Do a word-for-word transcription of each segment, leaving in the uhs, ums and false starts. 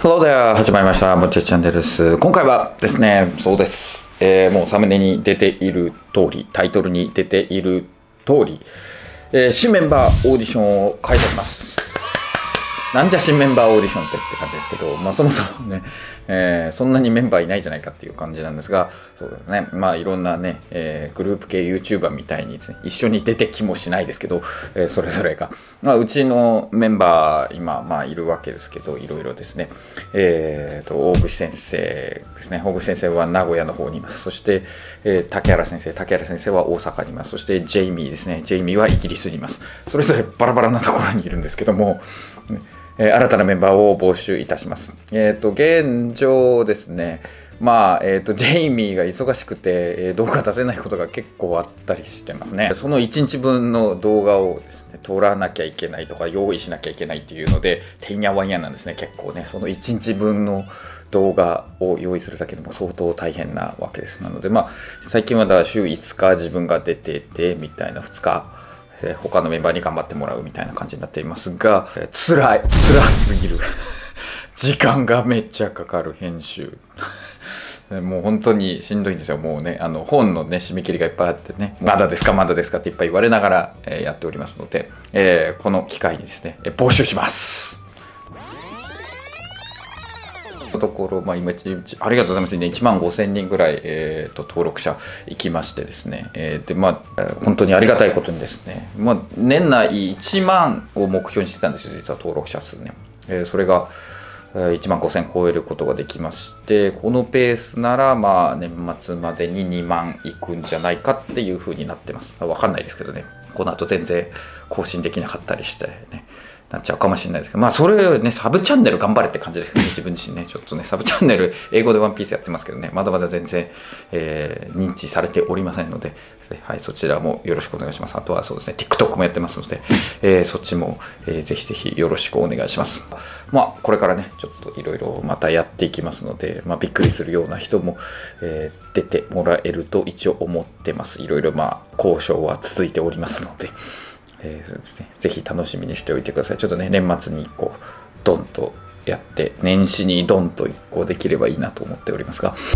Hello there! 始まりました。ぼっちチャンネルです。今回はですね、そうです。えー、もうサムネに出ている通り、タイトルに出ている通り、えー、新メンバーオーディションを開催します。なんじゃ新メンバーオーディションってって感じですけど、まあそもそもね、えー、そんなにメンバーいないじゃないかっていう感じなんですが、そうですね、まあいろんなね、えー、グループ系 YouTuber みたいにですね、一緒に出てきもしないですけど、えー、それぞれが、まあうちのメンバー今、まあいるわけですけど、いろいろですね、えーと、大串先生ですね、大串先生は名古屋の方にいます。そして、えー、竹原先生、竹原先生は大阪にいます。そしてジェイミーですね、ジェイミーはイギリスにいます。それぞれバラバラなところにいるんですけども、えー、新たなメンバーを募集いたします。えっと、現状ですね、まあ、えっと、ジェイミーが忙しくて、えー、動画出せないことが結構あったりしてますね。そのいちにちぶんの動画をですね、撮らなきゃいけないとか、用意しなきゃいけないっていうので、てんやわんやなんですね、結構ね。そのいちにちぶんの動画を用意するだけでも相当大変なわけです。なので、まあ、最近はだ週いつか自分が出てて、みたいなふつか、他のメンバーに頑張ってもらうみたいな感じになっていますが、辛い辛すぎる時間がめっちゃかかる編集もう本当にしんどいんですよ。もうね、あの本のね締め切りがいっぱいあってね、まだですかまだですかっていっぱい言われながら、えー、やっておりますので、えー、この機会にですね、えー、募集します。ところ、まあ、今ありがとうございますね。いちまんごせんにんぐらい、えー、と登録者いきましてですね、えー、でまあ、本当にありがたいことにですね、まあ、年内いちまんを目標にしてたんですよ、実は登録者数ね。えー、それがいちまんごせん超えることができまして、このペースなら、まあ、年末までににまんいくんじゃないかっていう風になってます。わかんないですけどね、この後全然更新できなかったりしてね。なっちゃうかもしれないですけど、まあそれよりね、サブチャンネル頑張れって感じですけどね、自分自身ね、ちょっとね、サブチャンネル、英語でワンピースやってますけどね、まだまだ全然、えー、認知されておりませんので、はい、そちらもよろしくお願いします。あとはそうですね、TikTok もやってますので、えー、そっちも、えー、ぜひぜひよろしくお願いします。まあ、これからね、ちょっといろいろまたやっていきますので、まあ、びっくりするような人も、えー、出てもらえると一応思ってます。いろいろまあ、交渉は続いておりますので、えーですね、ぜひ楽しみにしておいてください。ちょっとね、年末にいっこドンとやって、年始にドンといっこできればいいなと思っておりますが、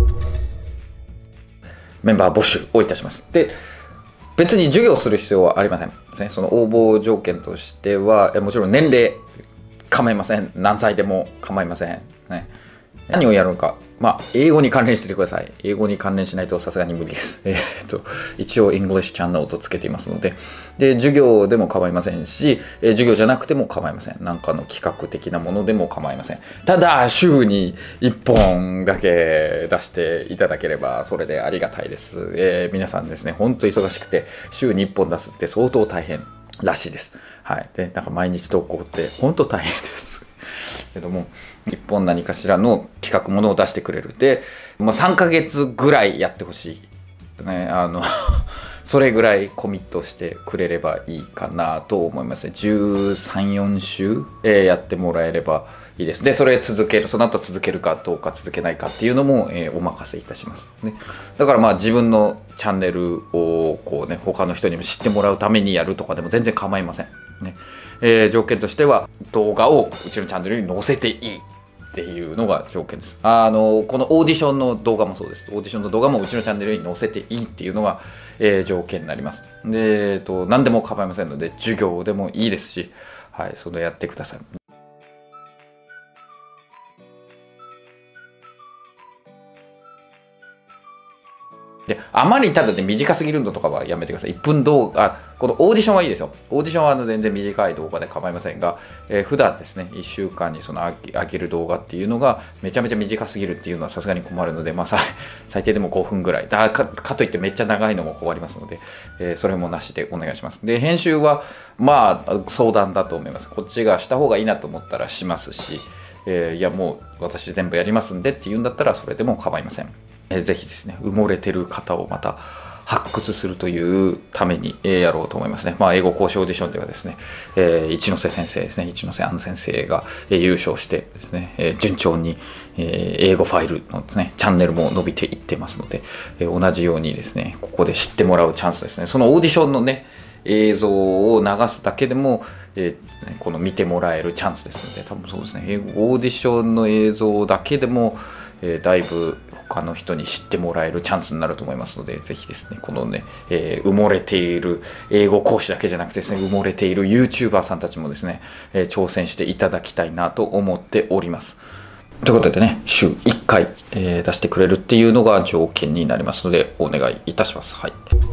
メンバー募集をいたします。で、別に授業する必要はありませんですね。その応募条件としては、もちろん年齢構いません。何歳でも構いません。ね、何をやるのか。まあ、英語に関連しててください。英語に関連しないとさすがに無理です。えー、っと、一応、English チャンネルとつけていますので、で、授業でも構いませんし、えー、授業じゃなくても構いません。なんかの企画的なものでも構いません。ただ、週にいっぽんだけ出していただければ、それでありがたいです。えー、皆さんですね、ほんと忙しくて、週にいっぽん出すって相当大変らしいです。はい。で、なんか毎日投稿って本当大変です。けども、一本何かしらの企画ものを出してくれる。で、まあ、さんかげつぐらいやってほしい。ね、あの、それぐらいコミットしてくれればいいかなと思いますね。じゅうさん、よんしゅう、えー、やってもらえればいいです。で、それ続ける、その後続けるかどうか続けないかっていうのも、えー、お任せいたします。ね、だからまあ自分のチャンネルをこうね、他の人にも知ってもらうためにやるとかでも全然構いません。ね、えー、条件としては動画をうちのチャンネルに載せていいっていうのが条件です。あのこのオーディションの動画もそうです。オーディションの動画もうちのチャンネルに載せていいっていうのが、えー、条件になります。で、えーと、何でも構いませんので、授業でもいいですし、はい、それやってください。で、あまりただで短すぎるのとかはやめてください。いっぷん動画、このオーディションはいいですよ。オーディションはあの全然短い動画で構いませんが、えー、普段ですね、いっしゅうかんにその上げる動画っていうのがめちゃめちゃ短すぎるっていうのはさすがに困るので、まあさ、最低でもごふんぐらい。だか、かといってめっちゃ長いのも困りますので、えー、それもなしでお願いします。で、編集はまあ相談だと思います。こっちがした方がいいなと思ったらしますし、えー、いやもう私全部やりますんでっていうんだったらそれでも構いません。えー、ぜひですね、埋もれてる方をまた発掘するというためにやろうと思いますね。まあ、英語講師オーディションではですね、えー、一ノ瀬先生ですね、一ノ瀬杏先生が優勝してですね、えー、順調に、えー、英語ファイルのですね、チャンネルも伸びていってますので、えー、同じようにですね、ここで知ってもらうチャンスですね。そのオーディションのね、映像を流すだけでも、 えー、この見てもらえるチャンスですので、多分そうですね、英語オーディションの映像だけでも、えー、だいぶ他の人に知ってもらえるチャンスになると思いますので、ぜひですね、このね、えー、埋もれている英語講師だけじゃなくてですね、埋もれている YouTuber さんたちもですね、えー、挑戦していただきたいなと思っております。ということでね、週いっかい、えー、出してくれるっていうのが条件になりますので、お願いいたします。はい。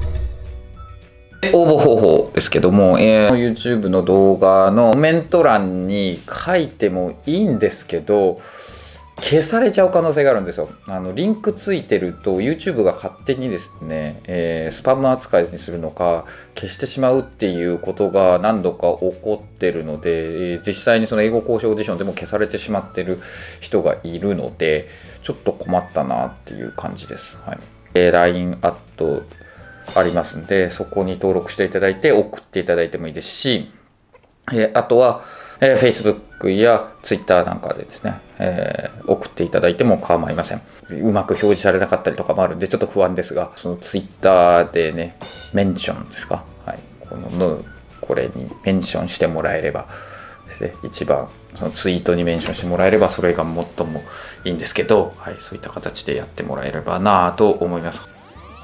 応募方法ですけども、えー、YouTube の動画のコメント欄に書いてもいいんですけど、消されちゃう可能性があるんですよ。あのリンクついてると YouTube が勝手にですね、えー、スパム扱いにするのか消してしまうっていうことが何度か起こってるので、えー、実際にその英語講師オーディションでも消されてしまってる人がいるので、ちょっと困ったなっていう感じです。はい。えー、ライン アットありますんで、そこに登録していただいて送っていただいてもいいですし、えー、あとは、えー、Facebook や Twitter なんかでですね、えー、送っていただいても構いません。うまく表示されなかったりとかもあるんでちょっと不安ですが、その Twitter でね、メンションですか、はい、こののこれにメンションしてもらえればですね、一番そのツイートにメンションしてもらえればそれが最もいいんですけど、はい、そういった形でやってもらえればなと思います。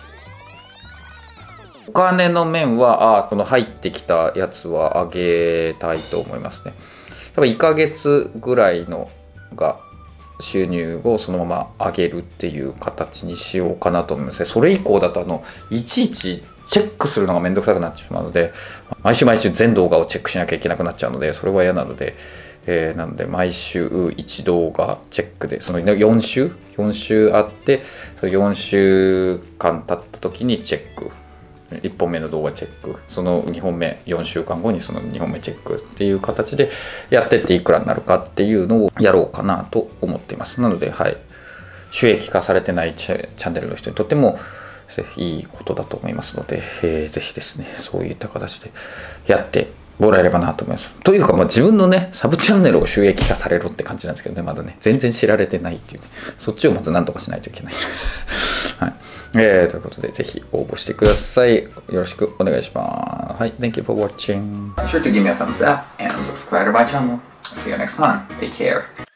お金の面は、あこの入ってきたやつは上げたいと思いますね。多分いっかげつぐらいのが収入をそのまま上げるっていう形にしようかなと思いますね。それ以降だとあのいちいちチェックするのがめんどくさくなってしまうので、毎週毎週全動画をチェックしなきゃいけなくなっちゃうので、それは嫌なので、えー、なので毎週いち動画チェックで、そのよん週よん週あって、そのよんしゅうかん経った時にチェック。いっぽんめの動画チェック、そのにほんめよんしゅうかんごにそのにほんめチェックっていう形でやってっていくらになるかっていうのをやろうかなと思っています。なので、はい、収益化されてないチャンネルの人にとってもいいことだと思いますので、えー、ぜひですね、そういった形でやってもらえればなと思います。というか、まあ、自分のね、サブチャンネルを収益化されるって感じなんですけどね、まだね、全然知られてないっていう、ね、そっちをまず何とかしないといけない。はい。えー、ということで、ぜひ応募してください。よろしくお願いします。はい。Thank you for watching. Be sure to give me a thumbs up and subscribe to my channel. See you next time. Take care.